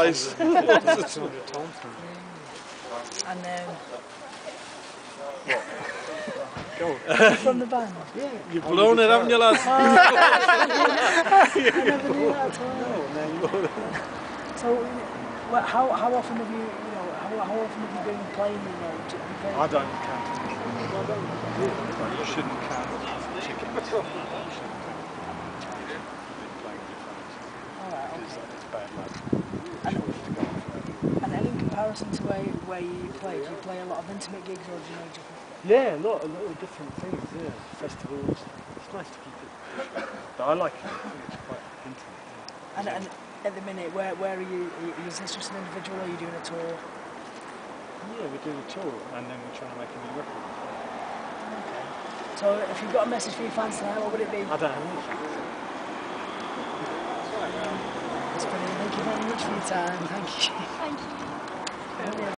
place. And Go. from the band? Yeah. You've blown it, haven't you, lads? I never knew that at all. So, how often have you, how often have you been playing, I don't count anything. You shouldn't count chickens. Alright, okay. It's bad luck. And then in comparison to where you play, do you play a lot of intimate gigs or do you know just... Yeah, a lot of different things, yeah. Festivals. It's nice to keep it. But I like it. I think it's quite intimate. Yeah. And at the minute, where are you? Is this just an individual or are you doing a tour? Yeah, we're doing a tour and then we're trying to make a new record. Okay. So if you've got a message for your fans tonight, what would it be? I don't have any fans. That's brilliant. Thank you very much for your time. Thank you. Thank you.